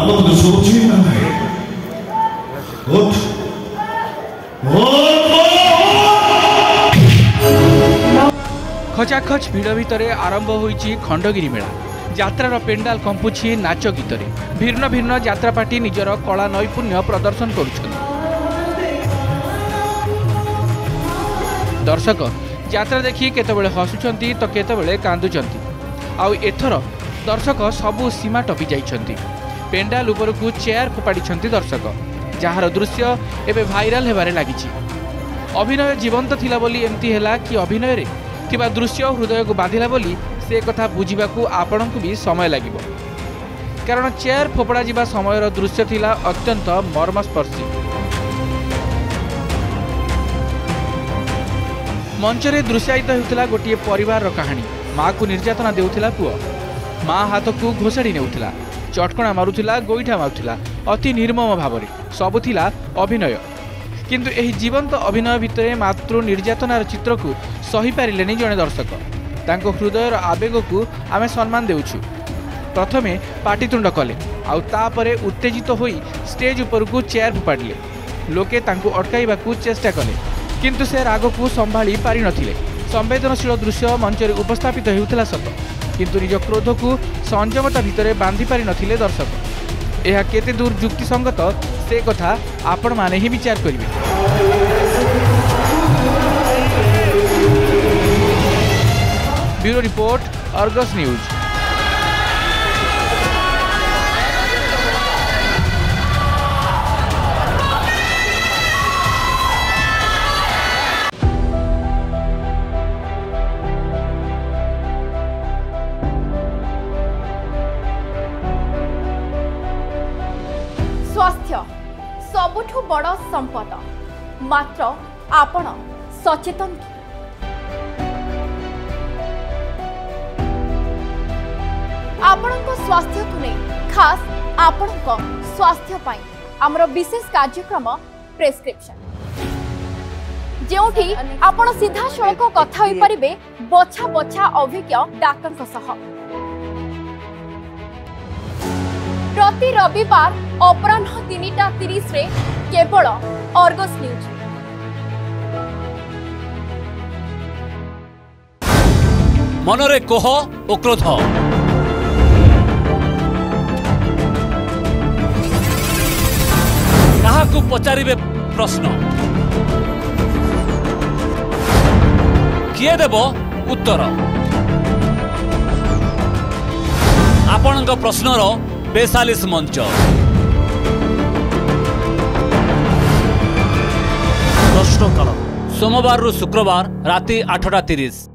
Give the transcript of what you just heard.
आपको सोचिए ना भाई उठ खचाखच भिड़ भितर आरंभ होईची खंडगिरी मेला। यात्रार पेंडाल कंपुछि नाच गीतरे। भिन्न भिन्न यात्रा पार्टी निजर कला नैपुण्य प्रदर्शन करुछन्। दर्शक यात्रा देखि केतबेले हसुछंती तो केतबेले कांदुछंती। आउ एथर दर्शक सबु सीमा टपी जाइछंती। पेंडाल उपरकू चेयर फोपाड़ी दर्शक, जार दृश्य एबे भाइराल हेबारे लागिछि। अभिनय जीवंत थिला बोली एमती हैला कि अभिनय रे थिबा दृश्य हृदय को बांधिला बोली से कथा बुझिबाकू आपणकू भी समय लागिबो। कारण चेयर फोपड़ा जिबा समयर दृश्य थिला अत्यंत मर्मस्पर्शी। मंचरे दृश्यायित होउथिला गोटिए परिवार कहानी। माँ को निर्यातना देउथिला पुओ। माँ हाथ को घोषाड़ी नेउथिला, चटकणा मारुथिला, गोईठा मारुथिला अति निर्मम भावरे। सबु थिला अभिनय। किंतु एही जीवंत अभिनय भितरे मातृ निर्यातनार चित्र को सही पारिलेनी जने दर्शक। तांको हृदयर आवेग को आमे सम्मान देउछु। प्रथमे पाटितुंड कले, आउ तापरे उत्तेजित होई स्टेज ऊपर को चेयर फोपाड़िले। लोके तांको अटकाइबाकू चेष्टा कले, किंतु से राग को संभाली पारि नथिले। संवेदनशील दृश्य मंचरे उपस्थापित हेउथिला सत, किंतु निज क्रोध को संयमता भितरे बांधि पारि नथिले दर्शक। यह केते दूर युक्तिसंगत से कथा आपण माने ही विचार करिवे। Bureau report, Argus news. स्वास्थ्य सबुठु बड़ संपद, मात्र आपण सचेतन। आपणको स्वास्थ्य को नहीं खास आपणको स्वास्थ्य पाई आमर विशेष कार्यक्रम प्रेस्क्रिप्शन, जेउठी आपण सीधा सड़क कथा होई परिबे बछा बछा अभिज्ञ डाक्टर सह। प्रति रविवार अपराह्न 3:30 रे केवल अर्गस न्यूज। मनरे कोह ओ क्रोध, काहाकू पचारिबे प्रश्न, किए देब उत्तर। आपणक प्रश्नर बेसालिस मंच प्रश्नकाल सोमवार रु शुक्रवार राति 8:30।